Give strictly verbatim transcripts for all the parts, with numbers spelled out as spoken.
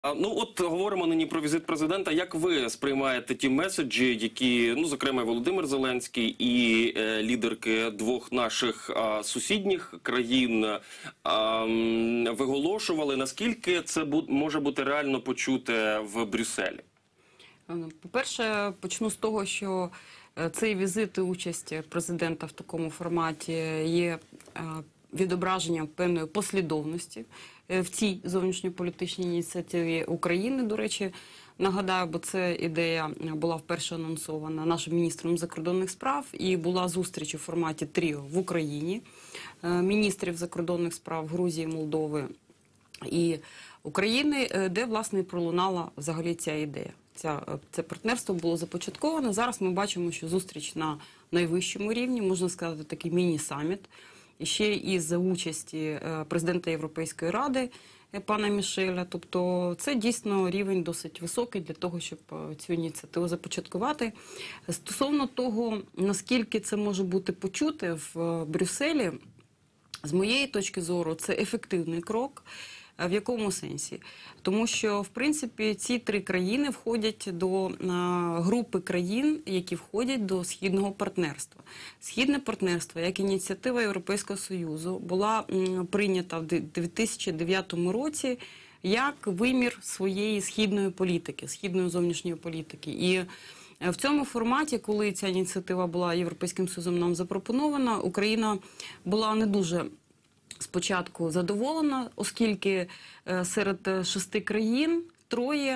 А, Ну от говоримо нині про візит президента. Як ви сприймаєте ті меседжі, які, ну зокрема, Володимир Зеленський і е, лідерки двох наших а, сусідніх країн а, м, виголошували? Наскільки це бу може бути реально почуте в Брюсселі? По-перше, почну з того, що цей візит і участь президента в такому форматі є відображенням певної послідовності в цій зовнішньополітичній ініціативі України, до речі. Нагадаю, бо це ідея була вперше анонсована нашим міністром закордонних справ, і була зустріч у форматі тріо в Україні міністрів закордонних справ Грузії, Молдови і України, де, власне, і пролунала взагалі ця ідея. Ця, це партнерство було започатковане. Зараз ми бачимо, що зустріч на найвищому рівні, можна сказати, такий міні-саміт, і ще і за участі президента Європейської ради пана Мішеля. Тобто це дійсно рівень досить високий для того, щоб цю ініціативу започаткувати. Стосовно того, наскільки це може бути почуте в Брюсселі, з моєї точки зору, це ефективний крок. В якому сенсі? Тому що, в принципі, ці три країни входять до а, групи країн, які входять до Східного партнерства. Східне партнерство, як ініціатива Європейського Союзу, була м, прийнята в дві тисячі дев'ятому році як вимір своєї східної політики, східної зовнішньої політики. І в цьому форматі, коли ця ініціатива була Європейським Союзом нам запропонована, Україна була не дуже спочатку задоволена, оскільки серед шести країн троє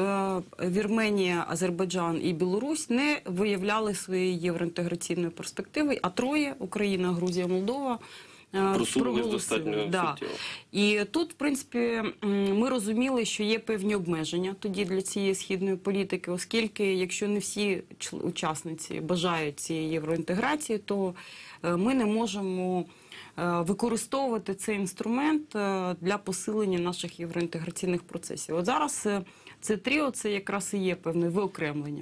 – Вірменія, Азербайджан і Білорусь – не виявляли своєї євроінтеграційної перспективи, а троє – Україна, Грузія, Молдова – просунулись достатньо да. суттєво. І тут, в принципі, ми розуміли, що є певні обмеження тоді для цієї східної політики, оскільки, якщо не всі учасниці бажають цієї євроінтеграції, то ми не можемо використовувати цей інструмент для посилення наших євроінтеграційних процесів. От зараз це тріо, це якраз і є певне виокремлення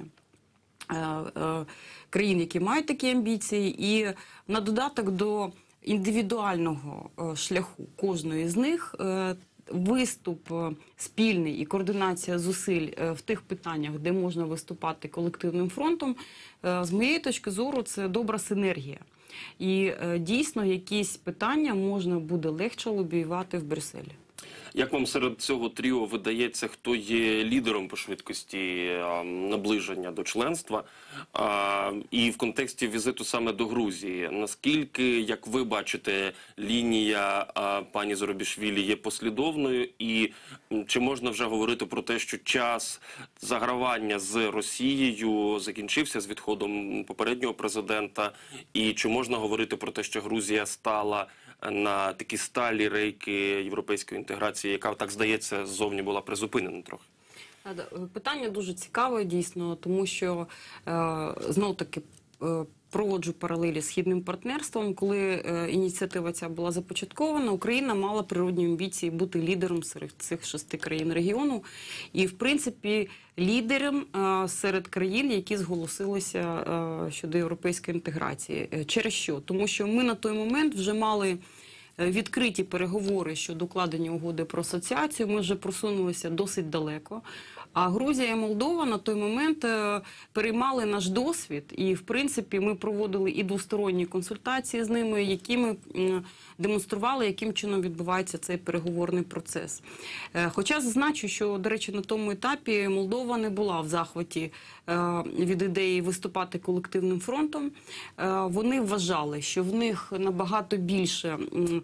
країн, які мають такі амбіції, і на додаток до індивідуального шляху кожної з них виступ спільний і координація зусиль в тих питаннях, де можна виступати колективним фронтом, з моєї точки зору, це добра синергія. І дійсно якісь питання можна буде легше лобіювати в Брюсселі. Як вам серед цього тріо видається, хто є лідером по швидкості а, наближення до членства? А, і в контексті візиту саме до Грузії, наскільки, як ви бачите, лінія а, пані Зоробішвілі є послідовною? І чи можна вже говорити про те, що час загравання з Росією закінчився з відходом попереднього президента? І чи можна говорити про те, що Грузія стала на такі сталі рейки європейської інтеграції, яка, так здається, ззовні була призупинена трохи? Питання дуже цікаве, дійсно, тому що, знов-таки, проводжу паралелі з Східним партнерством. Коли е, ініціатива ця була започаткована, Україна мала природні амбіції бути лідером серед цих шести країн регіону. І, в принципі, лідером е, серед країн, які зголосилися е, щодо європейської інтеграції. Е, через що? Тому що ми на той момент вже мали відкриті переговори щодо укладення угоди про асоціацію, ми вже просунулися досить далеко. А Грузія і Молдова на той момент переймали наш досвід, і, в принципі, ми проводили і двосторонні консультації з ними, які ми демонстрували, яким чином відбувається цей переговорний процес. Хоча зазначу, що, до речі, на тому етапі Молдова не була в захваті від ідеї виступати колективним фронтом. Вони вважали, що в них набагато більше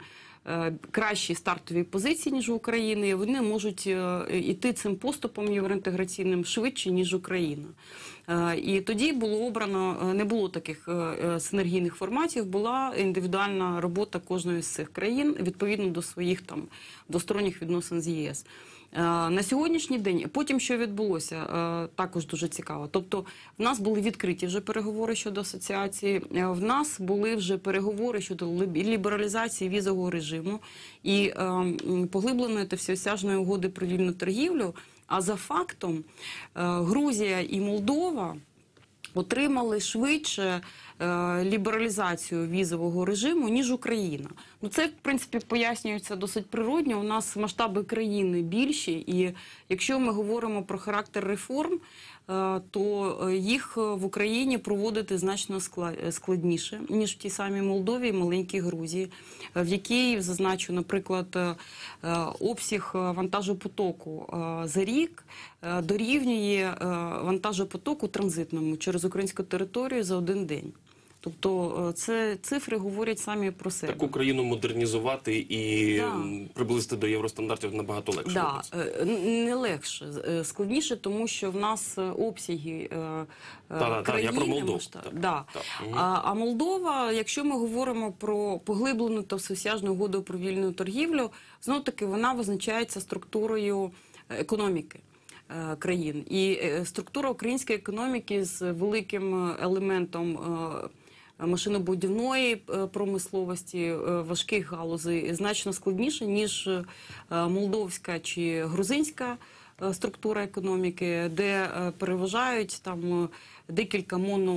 кращі стартові позиції, ніж у України, і вони можуть йти цим поступом євроінтеграційним швидше, ніж Україна. І тоді було обрано, не було таких синергійних форматів, була індивідуальна робота кожної з цих країн відповідно до своїх там двосторонніх відносин з ЄС. На сьогоднішній день, потім що відбулося, також дуже цікаво. Тобто в нас були відкриті вже переговори щодо асоціації, в нас були вже переговори щодо лібералізації візового режиму і поглибленої та всеосяжної угоди про вільну торгівлю, а за фактом Грузія і Молдова отримали швидше е, лібералізацію візового режиму, ніж Україна. Ну, це, в принципі, пояснюється досить природньо. У нас масштаби країни більші, і якщо ми говоримо про характер реформ, е, то їх в Україні проводити значно скла- складніше, ніж в тій самій Молдові і маленькій Грузії, в якій, зазначу, наприклад, е, обсяг вантажопотоку е, за рік е, дорівнює е, вантажопотоку транзитному через українську територію за один день. Тобто е, це цифри говорять самі про себе. Таку країну модернізувати і Да. м, приблизити до євростандартів набагато легше. Да, робиться. е, н- не легше, е, складніше, тому що в нас е, обсяги е, е, та, країни. я про Молдову, масштаб- так, Да. так. Мгм. А, а Молдова, якщо ми говоримо про поглиблену та всесвяжну угоду про вільну торгівлю, знов таки вона визначається структурою економіки е, країн. І е, структура української економіки з великим елементом е, машинобудівної е, промисловості, е, важких галузей значно складніше, ніж е, молдовська чи грузинська е, структура економіки, де е, переважають там е, декілька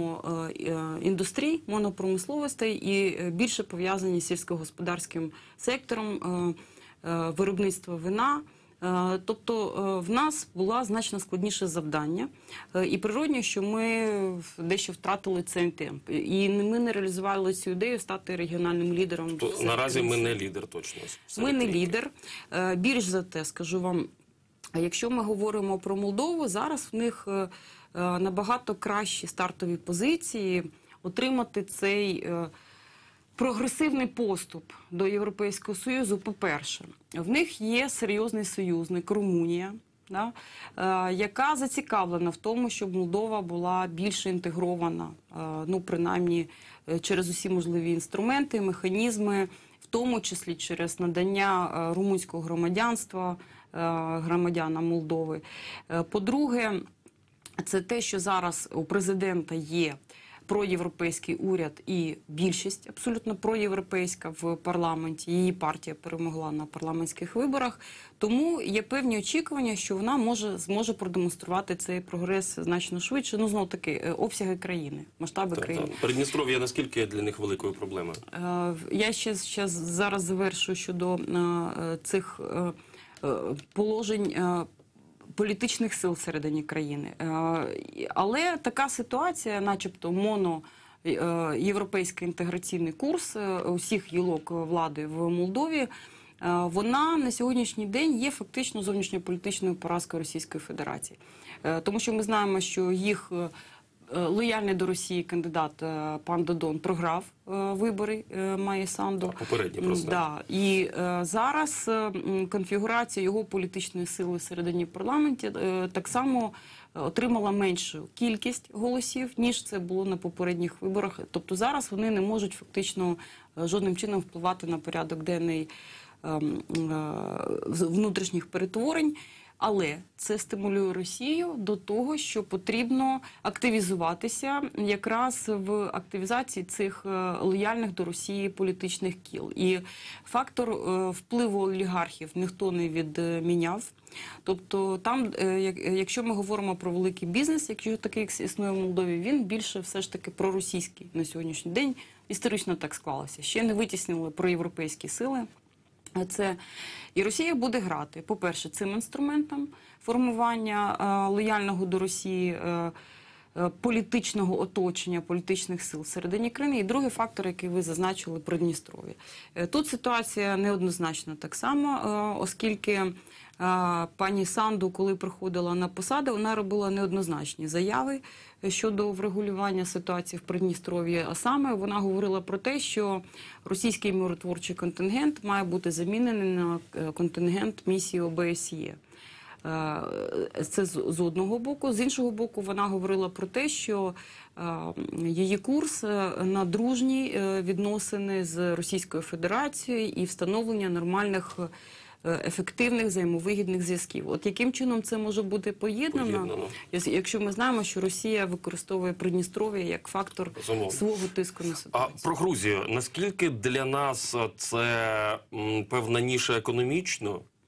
моноіндустрій, монопромисловостей і е, більше пов'язані з сільськогосподарським сектором е, е, виробництва вина. Е, Тобто е, в нас було значно складніше завдання, Е, і природньо, що ми в- дещо втратили цей темп. І не- ми не реалізували цю ідею стати регіональним лідером. То в наразі ми секторі. не лідер точно. Ми серед не країн. лідер. Е, Більш за те, скажу вам, а якщо ми говоримо про Молдову, зараз в них е, е, набагато кращі стартові позиції отримати цей е, прогресивний поступ до Європейського Союзу. По-перше, в них є серйозний союзник Румунія, да, е, яка зацікавлена в тому, щоб Молдова була більше інтегрована, е, ну, принаймні, е, через усі можливі інструменти, механізми, в тому числі через надання е, румунського громадянства е, громадянам Молдови. Е, По-друге, це те, що зараз у президента є проєвропейський уряд і більшість абсолютно проєвропейська в парламенті. Її партія перемогла на парламентських виборах. Тому є певні очікування, що вона може зможе продемонструвати цей прогрес значно швидше. Ну, знову таки, е, обсяги країни, масштаби Так, країни. так. Придністров'я наскільки є для них великою проблемою? Е, Я ще, ще зараз завершу щодо е, цих е, е, положень е, політичних сил всередині країни. Е, Але така ситуація, начебто моно е, європейський інтеграційний курс е, усіх гілок влади в Молдові, е, вона на сьогоднішній день є фактично зовнішньополітичною поразкою Російської Федерації. Е, Тому що ми знаємо, що їх е, Е, лояльний до Росії кандидат е, пан Додон програв е, вибори е, Майї Санду. Так, попередні М, просто. Да. І е, зараз е, м, конфігурація його політичної сили всередині парламенті е, так само е, отримала меншу кількість голосів, ніж це було на попередніх виборах. Тобто зараз вони не можуть фактично е, жодним чином впливати на порядок денний е, м, е, внутрішніх перетворень. Але це стимулює Росію до того, що потрібно активізуватися якраз в активізації цих е, лояльних до Росії політичних кіл. І фактор е, впливу олігархів ніхто не відміняв. Тобто там, е, як- якщо ми говоримо про великий бізнес, якщо такий існує в Молдові, він більше все ж таки проросійський на сьогоднішній день. Історично так склалося. Ще не витіснили проєвропейські сили. Це і Росія буде грати, по-перше, цим інструментом формування е, лояльного до Росії е, е, політичного оточення, політичних сил всередині країни. І другий фактор, який ви зазначили, Придністров'я. Е, Тут ситуація неоднозначна так само, е, оскільки е, пані Санду, коли приходила на посаду, вона робила неоднозначні заяви щодо врегулювання ситуації в Придністров'ї. А саме вона говорила про те, що російський миротворчий контингент має бути замінений на е, контингент місії О Б С Є. Е, Це з з одного боку. З іншого боку, вона говорила про те, що е, її курс е, на дружні е, відносини з Російською Федерацією і встановлення нормальних е, ефективних взаємовигідних зв'язків. От яким чином це може бути поєднано, Поєднано. Яс- якщо ми знаємо, що Росія використовує Придністров'я як фактор Безумовно. свого тиску на А ситуацію. про Грузію. Наскільки для нас це м, певна ніша економічно?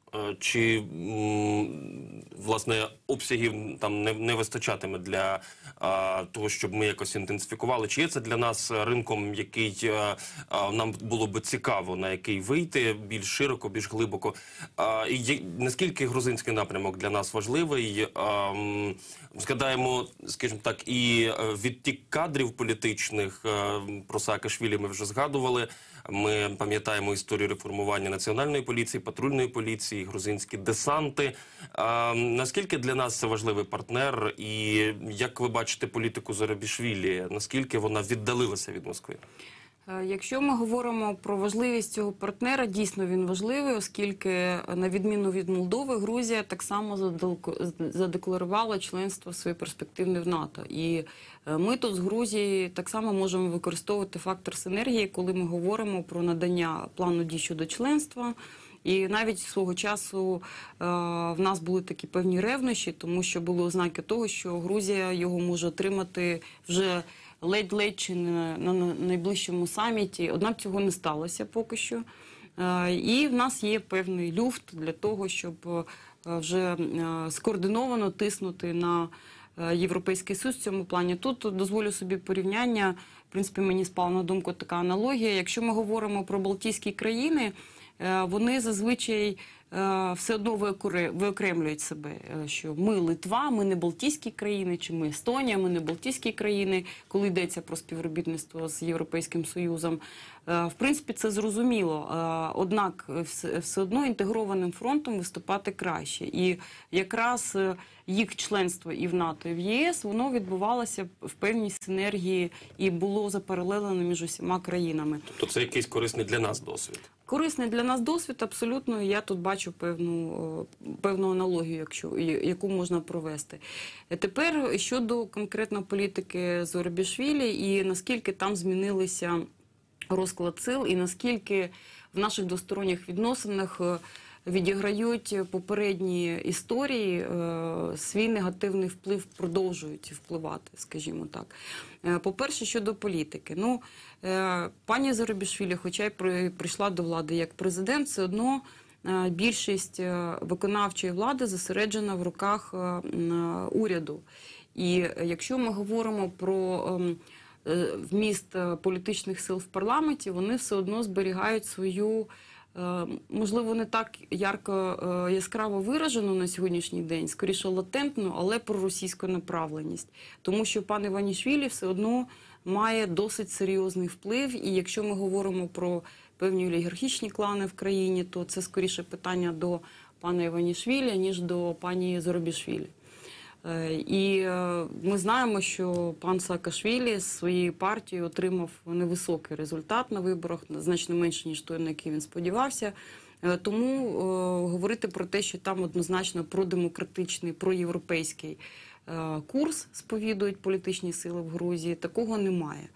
Е, Чи м, власне обсягів там не, не вистачатиме для а, того, щоб ми якось інтенсифікували? Чи є це для нас ринком, який а, а, нам було би цікаво, на який вийти більш широко, більш глибоко? А, і є- наскільки грузинський напрямок для нас важливий? А, м, згадаємо, скажімо так, і е, відтік кадрів політичних. е, Про Саакашвілі ми вже згадували. Ми пам'ятаємо історію реформування національної поліції, патрульної поліції, грузинські десанти. А, наскільки для нас це важливий партнер? І як ви бачите політику Зарабішвілі? Наскільки вона віддалилася від Москви? Е, Якщо ми говоримо про важливість цього партнера, дійсно він важливий, оскільки, е, на відміну від Молдови, Грузія так само задел- задекларувала членство своє перспективне в НАТО. І е, ми тут з Грузії так само можемо використовувати фактор синергії, коли ми говоримо про надання плану дій щодо членства. І навіть свого часу е, в нас були такі певні ревнощі, тому що були ознаки того, що Грузія його може отримати вже ледь-ледь чи не на найближчому саміті. Однак цього не сталося поки що. Е, І в нас є певний люфт для того, щоб е, вже е, скоординовано тиснути на е, Європейський Союз в цьому плані. Тут дозволю собі порівняння. В принципі, мені спала на думку така аналогія. Якщо ми говоримо про Балтійські країни, е, вони зазвичай е, все одно виокре- виокремлюють себе, е, що ми Литва, ми не Балтійські країни, чи ми Естонія, ми не Балтійські країни, коли йдеться про співробітництво з Європейським Союзом. Е, В принципі, це зрозуміло. Е, Однак все все одно інтегрованим фронтом виступати краще. І якраз е, їх членство і в НАТО, і в ЄС, воно відбувалося в певній синергії і було запаралелено між усіма країнами. Тобто це якийсь корисний для нас досвід? Корисний для нас досвід, абсолютно. Я тут бачу певну, о, певну аналогію, якщо, я- яку можна провести. Е, Тепер щодо конкретно політики Зоробішвілі і наскільки там змінилися розклад сил, і наскільки в наших двосторонніх відносинах е, відіграють попередні історії, е, свій негативний вплив продовжують впливати, скажімо так. Е, По-перше, щодо політики. Ну, е, пані Зарабішвілі, хоча й при- прийшла до влади як президент, все одно е, більшість е, виконавчої влади зосереджена в руках е, м, уряду. І е, якщо ми говоримо про ем, е, вміст е, політичних сил в парламенті, вони все одно зберігають свою, е, можливо, не так ярко, е, яскраво виражену на сьогоднішній день, скоріше латентну, але проросійську направленість. Тому що пан Іванішвілі все одно має досить серйозний вплив, і якщо ми говоримо про певні олігархічні клани в країні, то це скоріше питання до пана Іванішвілі, ніж до пані Зоробішвілі. Е, І е, ми знаємо, що пан Саакашвілі з своєю партією отримав невисокий результат на виборах, значно менше, ніж той, на який він сподівався. Е, Тому е, говорити про те, що там однозначно продемократичний, проєвропейський е, курс сповідують політичні сили в Грузії, такого немає.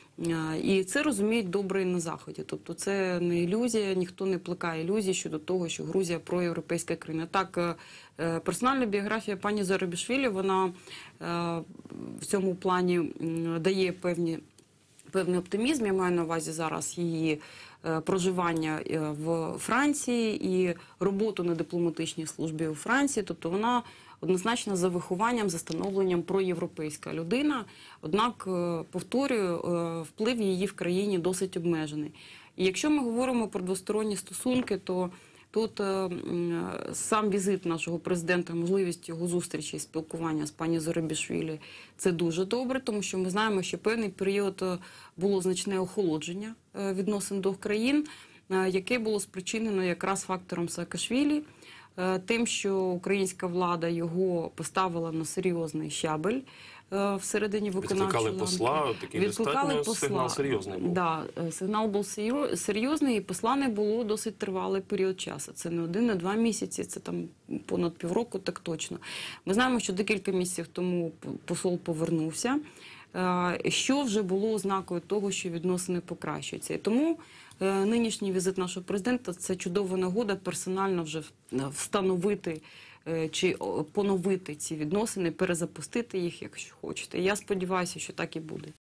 Е, І це розуміють добре і на Заході. Тобто це не ілюзія, ніхто не плекає ілюзій щодо того, що Грузія проєвропейська країна. Так, е, е, персональна біографія пані Зарабішвілі, вона е, в цьому плані м, дає певні, певний оптимізм. Я маю на увазі зараз її е, проживання е, в Франції і роботу на дипломатичній службі у Франції. Тобто вона однозначно за вихованням, за становленням проєвропейська людина. Однак, е, повторюю, е, вплив її в країні досить обмежений. І якщо ми говоримо про двосторонні стосунки, то тут е, м, сам візит нашого президента, можливість його зустрічі і спілкування з пані Зоробішвілі – це дуже добре, тому що ми знаємо, що певний період е, було значне охолодження е, відносин двох країн, е, яке було спричинено якраз фактором Саакашвілі, е, тим, що українська влада його поставила на серйозний щабель е, всередині виконавчої Відкликали ланки. посла, такий Відкликали достатньо сигнал серйозний був. Да, е, сигнал був серйо- серйозний, і посла не було досить тривалий період часу. Це не один, не два місяці, це там понад півроку, так точно. Ми знаємо, що декілька місяців тому п- посол повернувся, е, що вже було ознакою того, що відносини покращуються. І тому е, нинішній візит нашого президента – це чудова нагода персонально вже в- встановити е, чи о, поновити ці відносини, перезапустити їх, якщо хочете. Я сподіваюся, що так і буде.